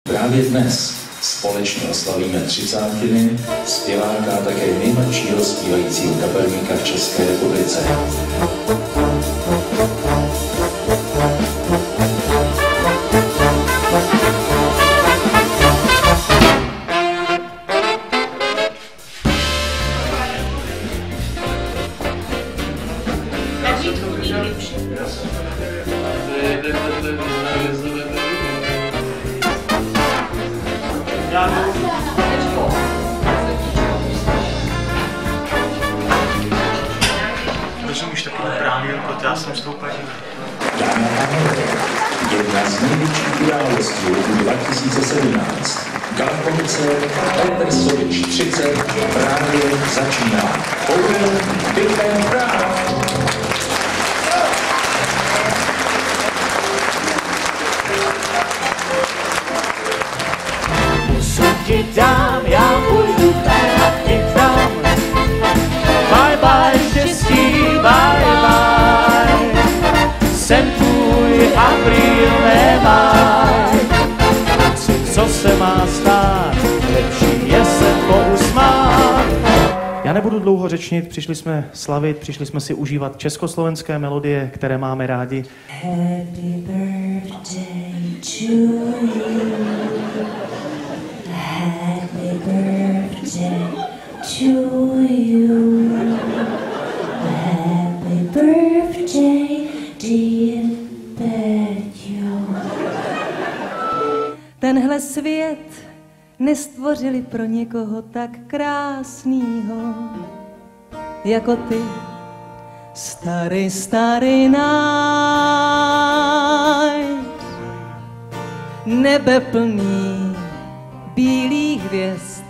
Právě dnes společně oslavíme 30. zpěváka a také nejmladšího zpívajícího kapelníka v České republice. Prosím, už takový právě, protože já jsem stoupač. Jedna z největších událostí roku 2017. Galakoncert Petr Sovič 30 právě začíná. Hotel Big Band Prague. Ti dám, já půjdu hrát ti tam. Bye bye štěstí, bye bye. Jsem tvůj apríl, nemaj. Co se má stát, lepší je se pousmát. Já nebudu dlouho řečnit, přišli jsme slavit, přišli jsme si užívat československé melodie, které máme rádi. Happy birthday to you. Happy birthday to you. Happy birthday, dear Peťo. Tenhle svět nestvořili pro někoho tak krásnýho jako ty, starý, starý night. Nebe plný bílých hvězd.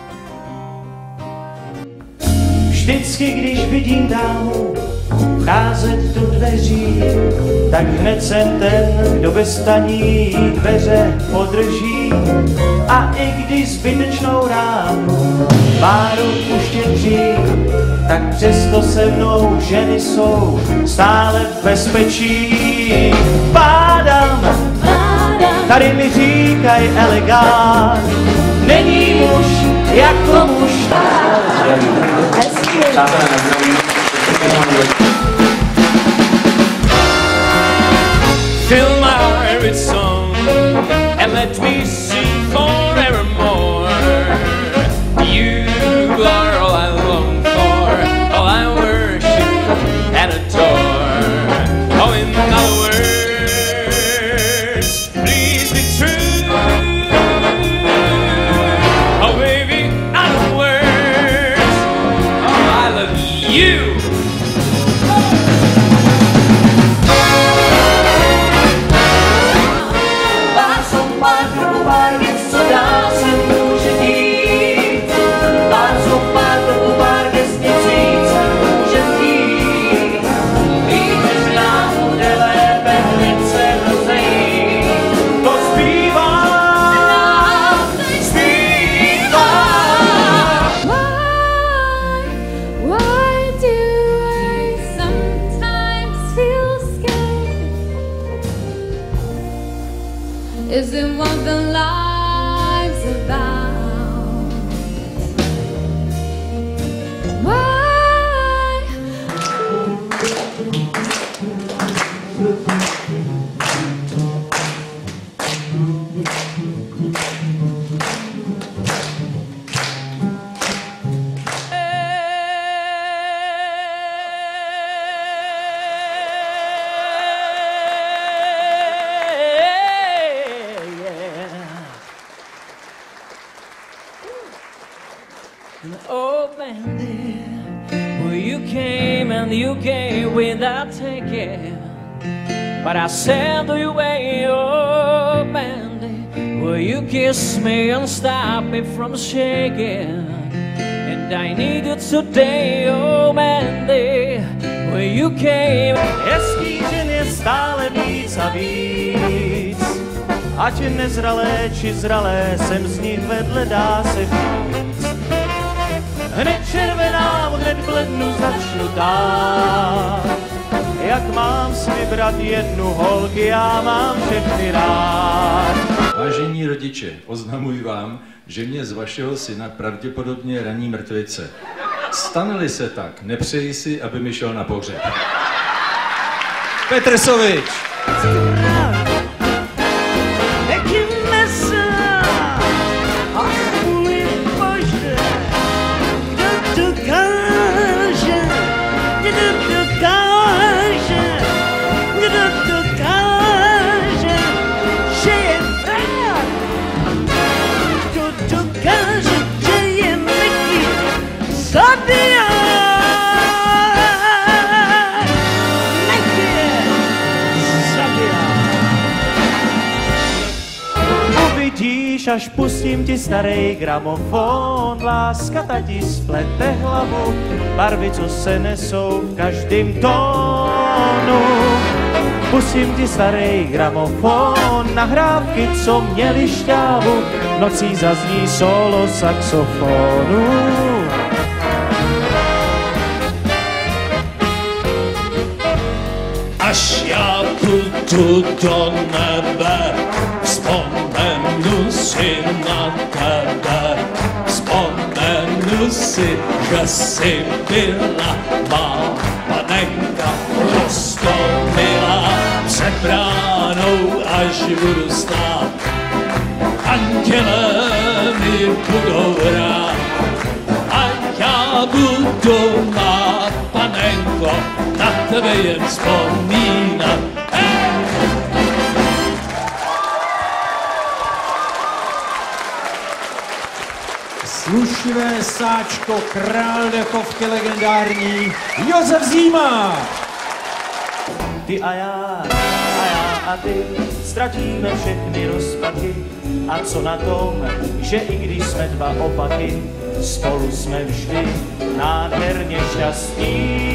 Vždycky, když vidím dámu vcházet do dveří, tak hned jsem ten, kdo ve staní dveře podrží. A i když zbytečnou ránu páru uštědří, tak přesto se mnou ženy jsou stále v bezpečí. Pádám, tady mi říkaj elegant, není muž jako muž. Fill my heart with song and let me sing forevermore. You are all I long for, all I worship and adore. Oh, in other words, please be true. Oh, baby, other words, oh, I love you. Isn't what the life's about? Why? Oh, bandit, well, you came and you gave without taking, but I said to you, hey, oh, bandit, well, you kissed me and stopped me from shaking, and I need you today, oh, bandit, well, you came. Hezký žen je stále víc a víc, ať nezralé či zralé, jsem z nich vedle, dá se říct. Hned červená, hned blednu začnu tát. jak mám si vybrat jednu holky, já mám všechny rád. Vážení rodiče, oznamuji vám, že mě z vašeho syna pravděpodobně raní mrtvice. Stane-li se tak, nepřeji si, aby mi šel na pohřeb. Petr Sovič! Až pustím ti starý gramofon, láska ta ti splete hlavu, barvy, co se nesou v každém tónu. Pustím ti starý gramofon, nahrávky, co měly šťávu, nocí zazní solo saxofonu. Až já půjdu do nebe, vzpomenu si na tebe, vzpomenu si, že jsi byla má panenka, roztomilá před bránou, až budu stát. Anděle mi budou hrát a já budu má panenko, na tebe jen vzpomínat. Slušné sáčko, král dechovky legendární Josef Zima. Ty a já a ty ztratíme všechny rozpaky. A co na tom, že i když jsme dva opaky, spolu jsme vždy nádherně šťastní.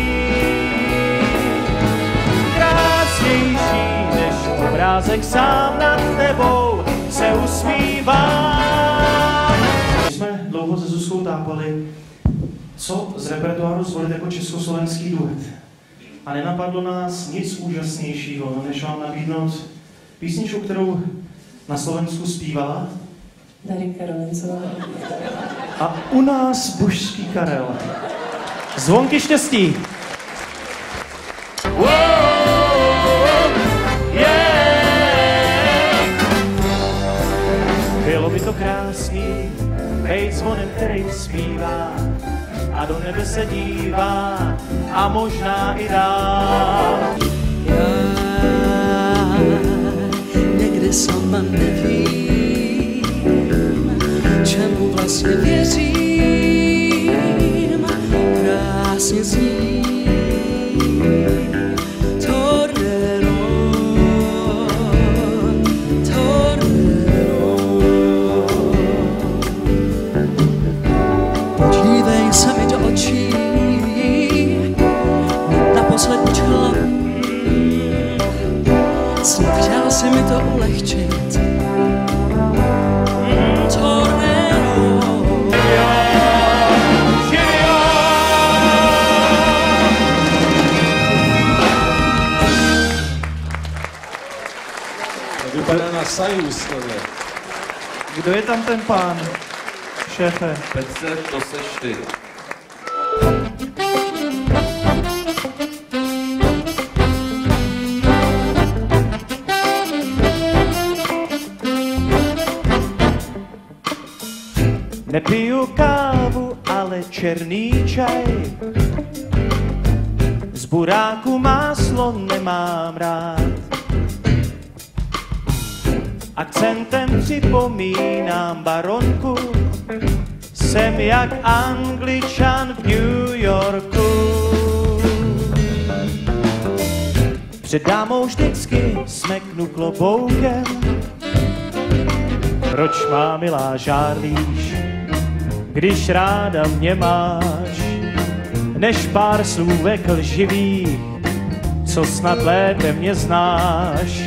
Krásnější než obrázek sám nad tebou se usmívá. Dlouho se Zuzkou tápali, co z repertoáru zvolit jako československý duet. A nenapadlo nás nic úžasnějšího, než vám nabídnout písničku, kterou na Slovensku zpívala Darika Rolencová a u nás božský Karel. Zvonky štěstí! Wow, yeah. Bylo by to krásný, bejt zvonem, který zpívá a do nebe se dívá a možná i dál. Já někdy sama nevím, čemu vlastně věřím, krásně zní tornero, tornero. Podívej se mi do očí, naposled čela, snad chtěl si mi to ulehčit. Vypadá na Sajus tohle. Kdo je tam ten pán, šéfe? Petře, to seš ty. Nepiju kávu, ale černý čaj. Z buráku máslo nemám rád. Akcentem připomínám baronku. Jsem jak Angličan v New Yorku. Před dámou vždycky smeknu kloboukem. Proč, má milá, žárlíš, když ráda mě máš, než pár slůvek lživých, co snad lépe mě znáš.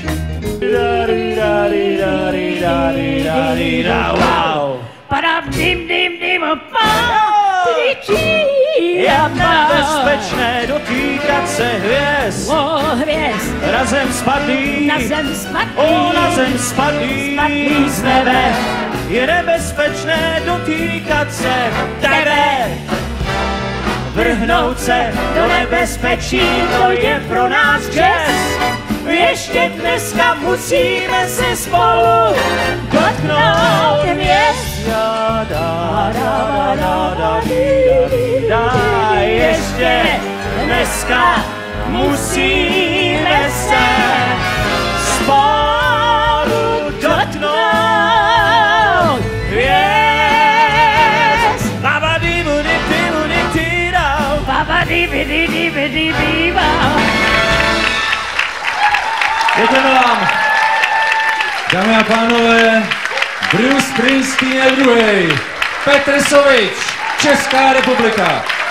Wow. Jak nebezpečné dotýkat se hvězd. Razem spadlý, na zem spadlý z nebe. Je nebezpečné dotýkat se tebe. Vrhnout se do nebezpečí, to je pro nás čest. Ještě dneska musíme se spolu dotknout hvězd. Ještě dneska musíme se spolu dotknout hvězd. Děkujeme vám. Dámy a pánové, Bruce Springsteen II, Petr Sovič, Česká republika.